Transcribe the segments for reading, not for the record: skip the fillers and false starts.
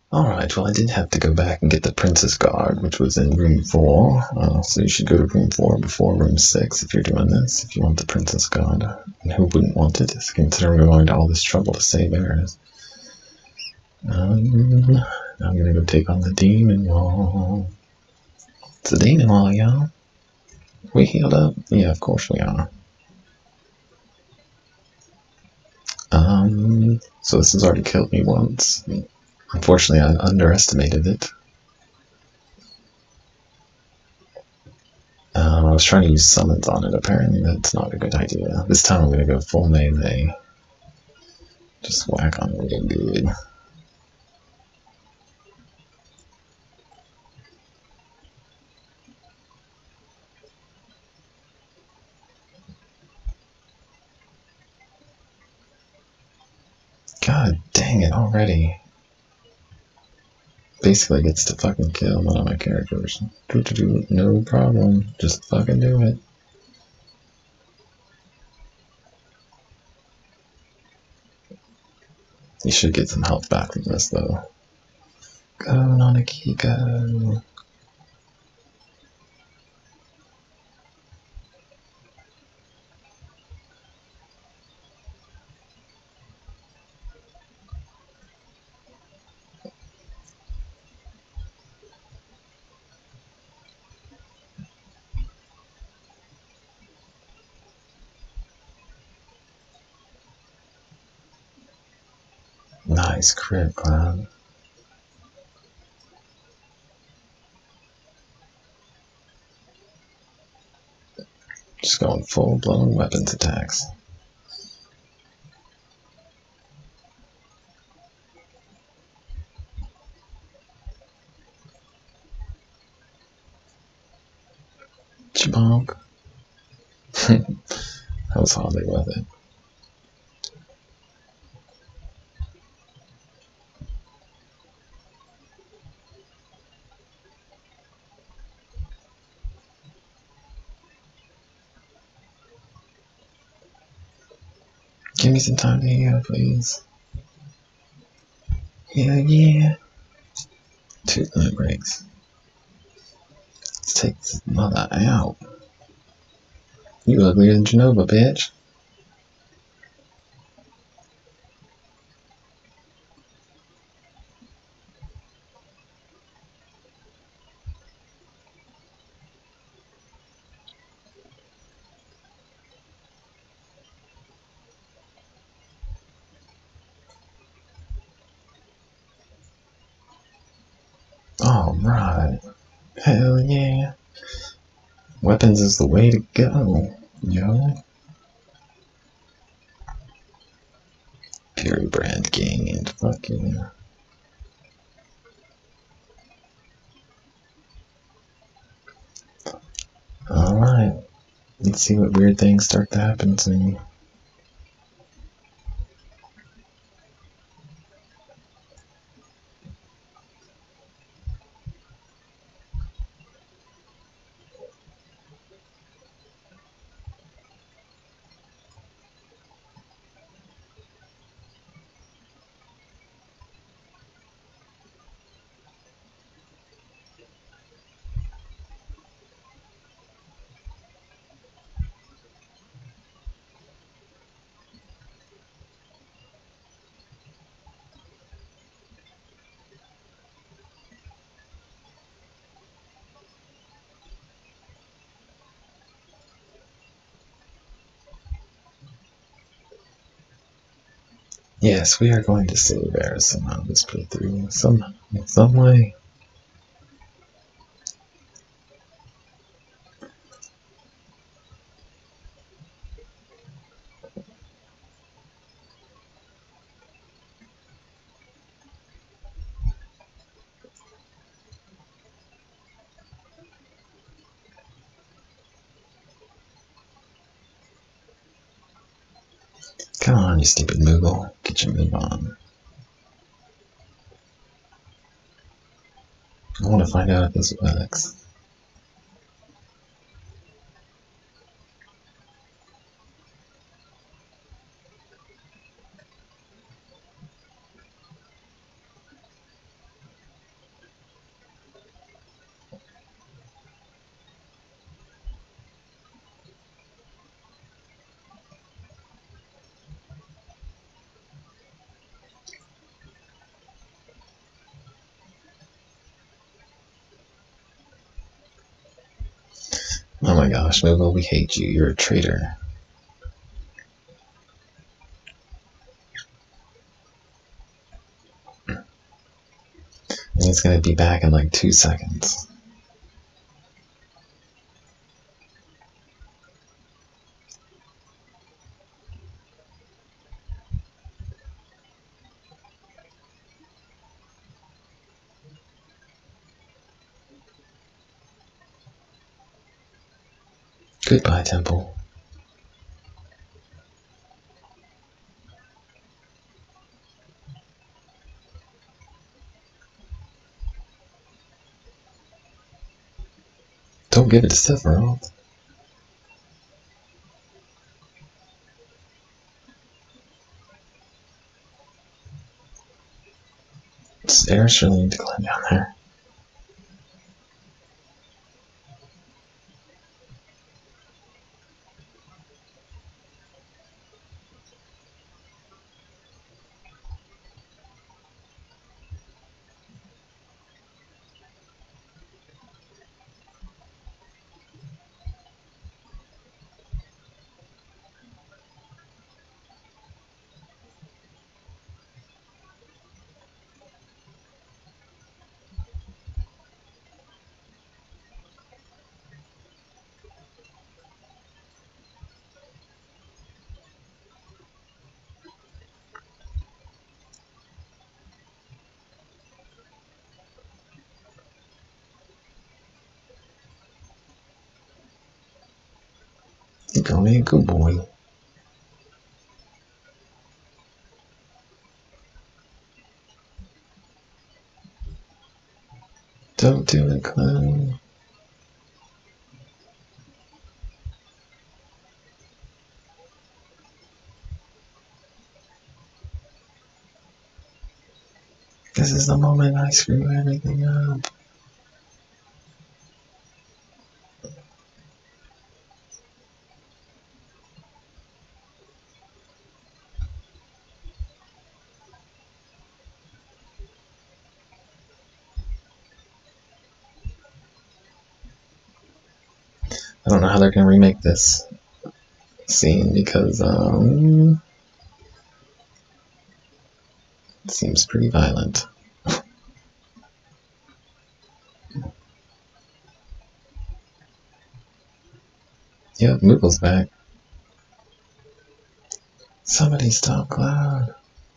Alright, well I did have to go back and get the Princess Guard, which was in room 4. So you should go to room 4 before room 6 if you're doing this, if you want the Princess Guard. And who wouldn't want it, considering we're going to all this trouble to save Aeris. I'm gonna go take on the Demon Wall. It's the Demon Wall, y'all. We healed up? Yeah, of course we are. So this has already killed me once. Unfortunately, I underestimated it. I was trying to use summons on it, apparently that's not a good idea. This time I'm gonna go full melee. Just whack on it real good. God dang it already. Basically gets to fucking kill one of my characters. No problem. Just fucking do it. You should get some health back from this though. Go, Nanaki, go. Nice crit, Cloud. Just going full-blown weapons attacks. Chibonk. That was hardly worth it. Give me some time to heal, please. Yeah. 2 limit breaks. Let's take this mother out. You uglier than Genova, bitch. Alright. Hell yeah. Weapons is the way to go, yo. Fury brand gained. Fucking. Alright. Let's see what weird things start to happen to me. Yes, we are going to save Aeris somehow this playthrough. Some way. Come on, you stupid Moogle. Get your move on. I want to find out if this works. Oh my gosh, Moogle, we hate you. You're a traitor. And he's gonna be back in like 2 seconds. Goodbye, Temple. Don't give it to Sephiroth. Does Aeris really need to climb down there? You're gonna be a good boy. Don't do it, clown. This is the moment I screw everything up. I don't know how they're gonna remake this scene because it seems pretty violent. Yep, Moogle's back. Somebody stop Cloud.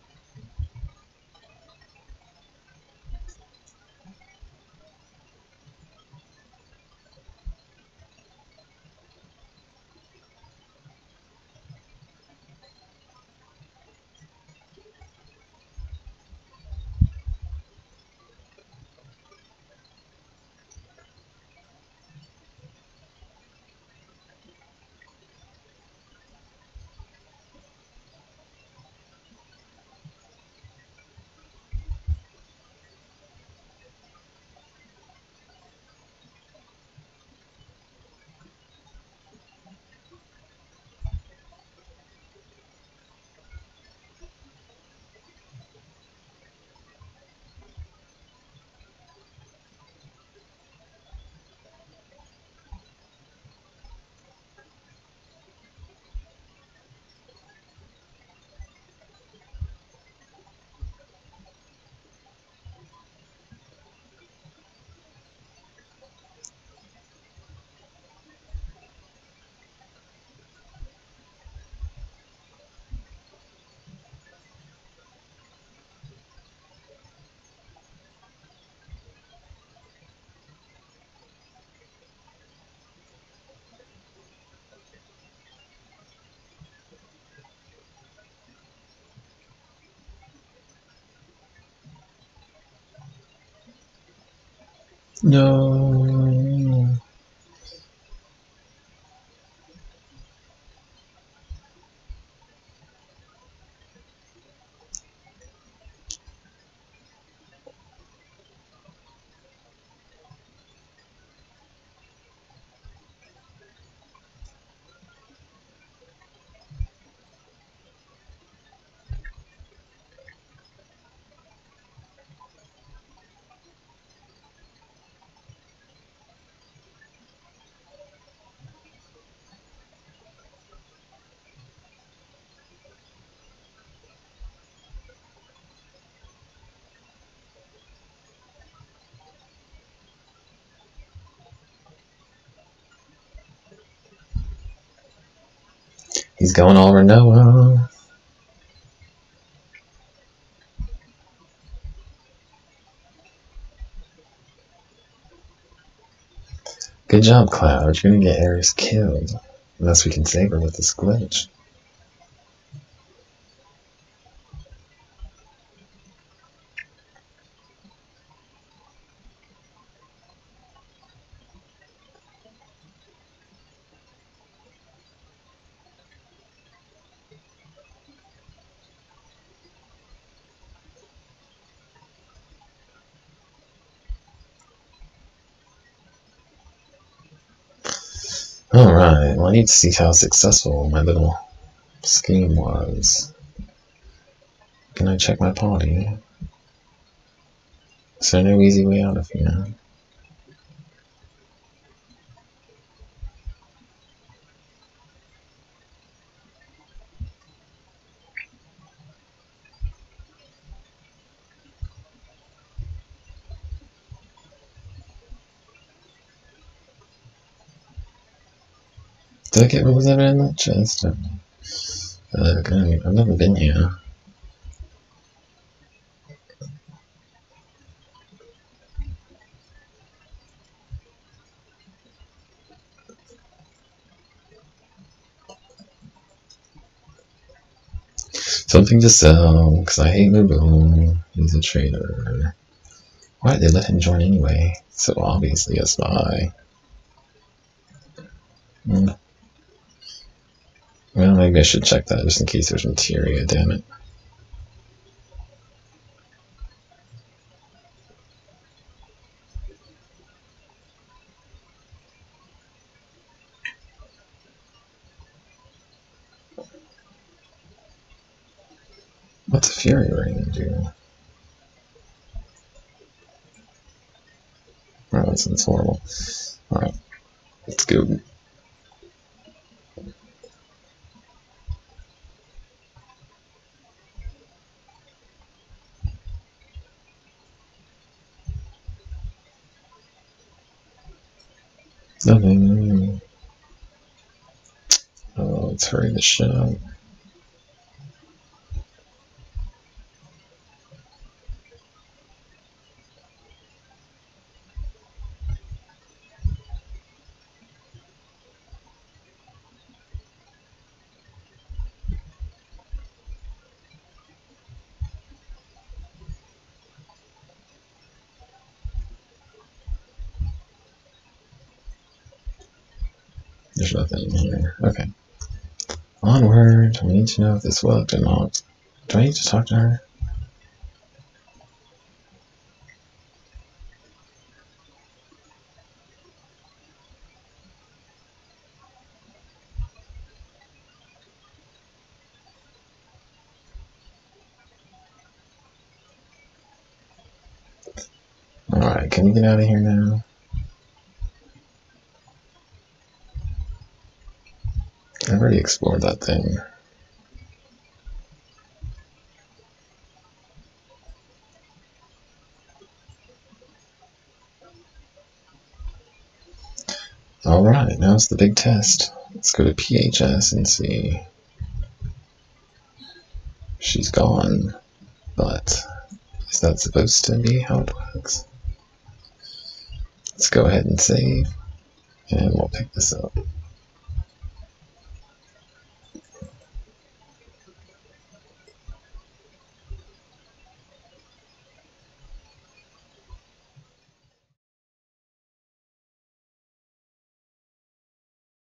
No. He's going all Renoa. Good job, Cloud. You're gonna get Aeris killed. Unless we can save her with this glitch. Alright, well I need to see how successful my little scheme was. Can I check my party? Is there no easy way out of here? Did I get what was ever in that chest? I've never been here. Something to sell, because I hate Maboon. He's a traitor. Why did they let him join anyway? So obviously a spy. Well, maybe I should check that just in case there's materia, damn it. What's a Fury Ring do? Oh, that sounds horrible. Alright, let's go. Nothing. Oh, let's hurry this shit up. There's nothing in here. Okay. Onward. We need to know if this worked or not. Do I need to talk to her? Alright, can we get out of here now? I've already explored that thing. Alright, now it's the big test. Let's go to PHS and see. She's gone, but is that supposed to be how it works? Let's go ahead and save, and we'll pick this up.